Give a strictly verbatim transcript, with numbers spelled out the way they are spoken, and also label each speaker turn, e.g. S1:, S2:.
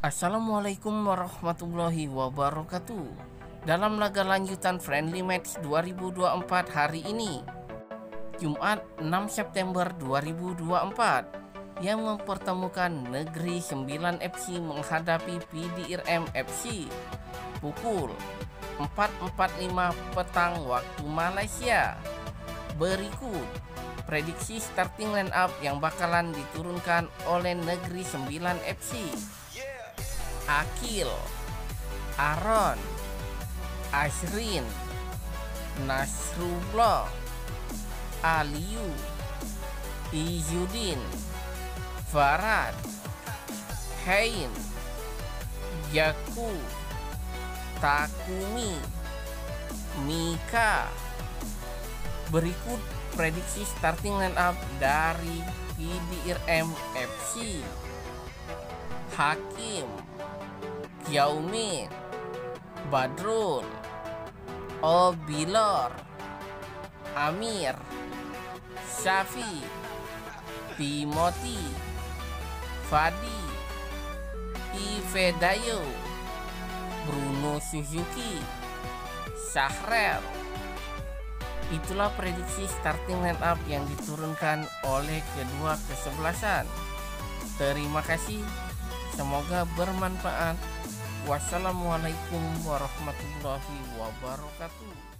S1: Assalamualaikum warahmatullahi wabarakatuh. Dalam laga lanjutan Friendly Match dua ribu dua puluh empat hari ini, Jumat enam September dua ribu dua puluh empat, yang mempertemukan Negeri Sembilan F C menghadapi P D R M F C pukul empat empat puluh lima petang waktu Malaysia. Berikut prediksi starting line up yang bakalan diturunkan oleh Negeri Sembilan F C. Akil, Aaron, Ashrin, Nasrullah, Aliyu, Izudin, Farad, Hein, Yaku, Takumi, Mika. Berikut prediksi starting line up dari P D R M F C. Hakim, Yaumin, Badrul, Obilor, Amir, Syafi, Timothy, Fadi, Ivedayo, Bruno Suzuki, Sahrel. Itulah prediksi starting line up yang diturunkan oleh kedua kesebelasan. Terima kasih, semoga bermanfaat. Wassalamualaikum warahmatullahi wabarakatuh.